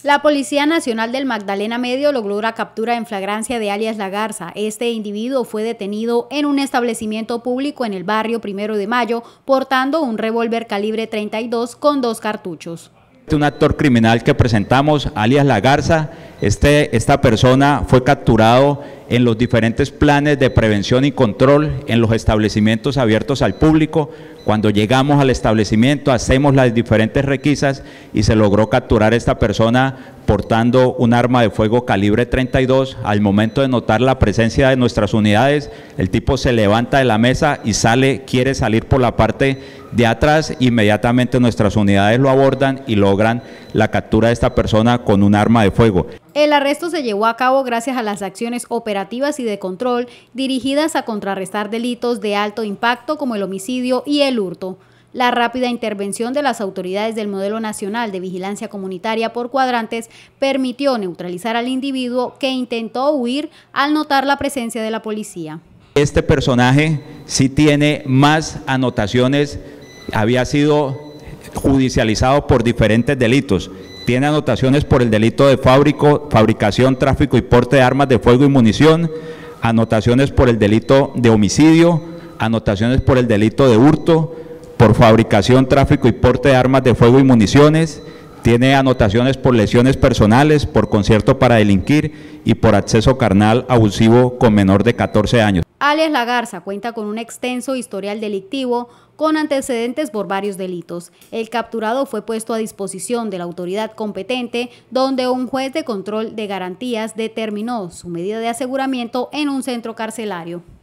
La Policía Nacional del Magdalena Medio logró la captura en flagrancia de alias La Garza. Este individuo fue detenido en un establecimiento público en el barrio 1 de Mayo, portando un revólver calibre 32 con 2 cartuchos. Un actor criminal que presentamos, alias La Garza. Esta persona fue capturado en los diferentes planes de prevención y control en los establecimientos abiertos al público. Cuando llegamos al establecimiento hacemos las diferentes requisas y se logró capturar a esta persona portando un arma de fuego calibre 32. Al momento de notar la presencia de nuestras unidades, el tipo se levanta de la mesa y quiere salir por la parte de atrás. Inmediatamente nuestras unidades lo abordan y logran la captura de esta persona con un arma de fuego. El arresto se llevó a cabo gracias a las acciones operativas y de control dirigidas a contrarrestar delitos de alto impacto como el homicidio y el hurto. La rápida intervención de las autoridades del Modelo Nacional de Vigilancia Comunitaria por cuadrantes permitió neutralizar al individuo que intentó huir al notar la presencia de la policía. Este personaje sí tiene más anotaciones, había sido judicializado por diferentes delitos. Tiene anotaciones por el delito de fabricación, tráfico y porte de armas de fuego y munición, anotaciones por el delito de homicidio, anotaciones por el delito de hurto, por fabricación, tráfico y porte de armas de fuego y municiones, tiene anotaciones por lesiones personales, por concierto para delinquir y por acceso carnal abusivo con menor de 14 años. Alias La Garza cuenta con un extenso historial delictivo con antecedentes por varios delitos. El capturado fue puesto a disposición de la autoridad competente, donde un juez de control de garantías determinó su medida de aseguramiento en un centro carcelario.